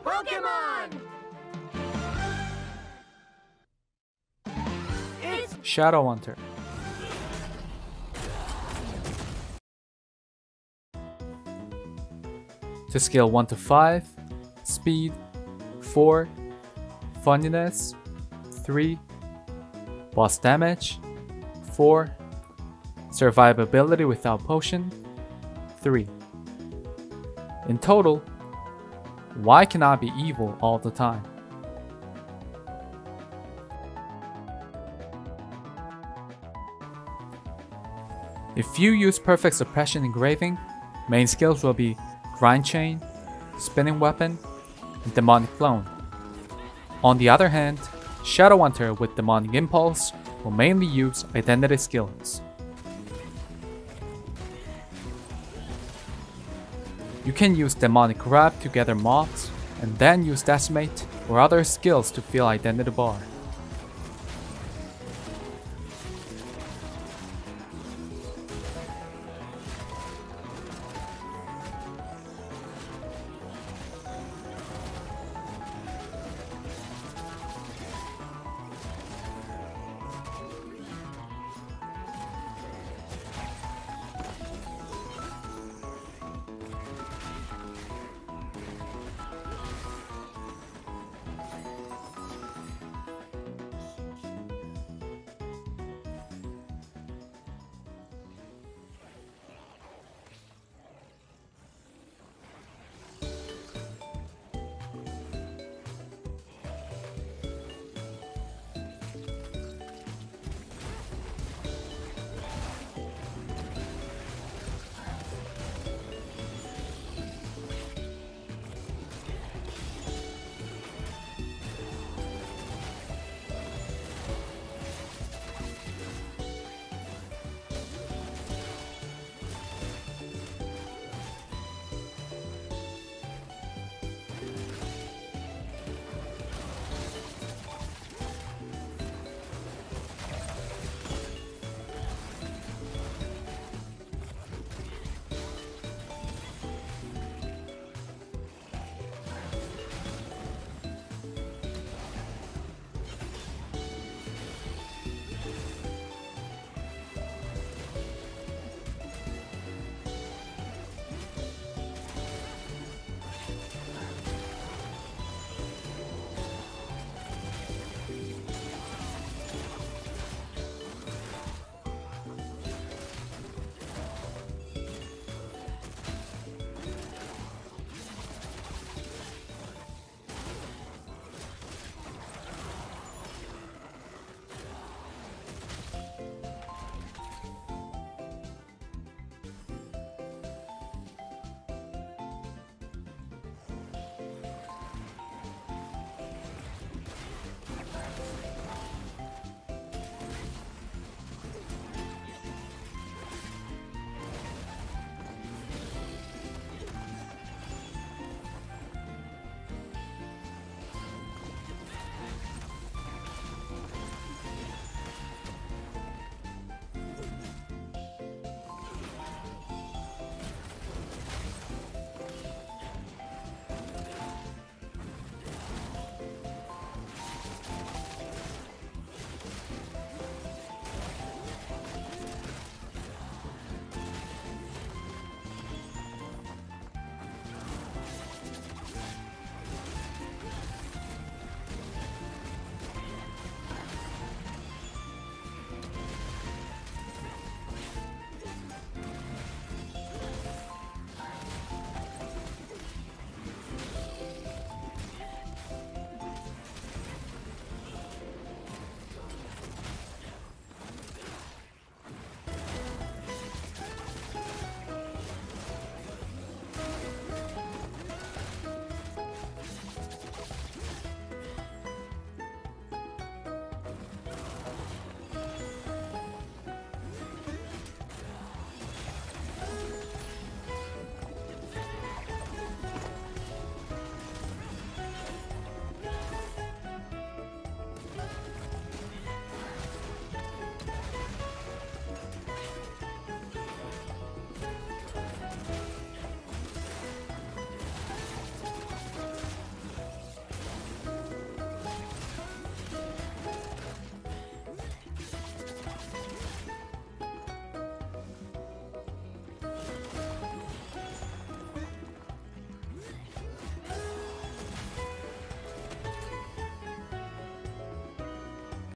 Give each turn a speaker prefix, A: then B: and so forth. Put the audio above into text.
A: Pokemon! It's
B: Shadow Hunter. To scale 1 to 5, speed, 4, funniness, 3, boss damage, 4, survivability without potion, 3. In total, why cannot be evil all the time? If you use Perfect Suppression Engraving, main skills will be Grind Chain, Spinning Weapon, and Demonic Clone. On the other hand, Shadow Hunter with Demonic Impulse will mainly use Identity skills. You can use Demonic Grab to gather mobs, and then use Decimate or other skills to fill Identity Bar.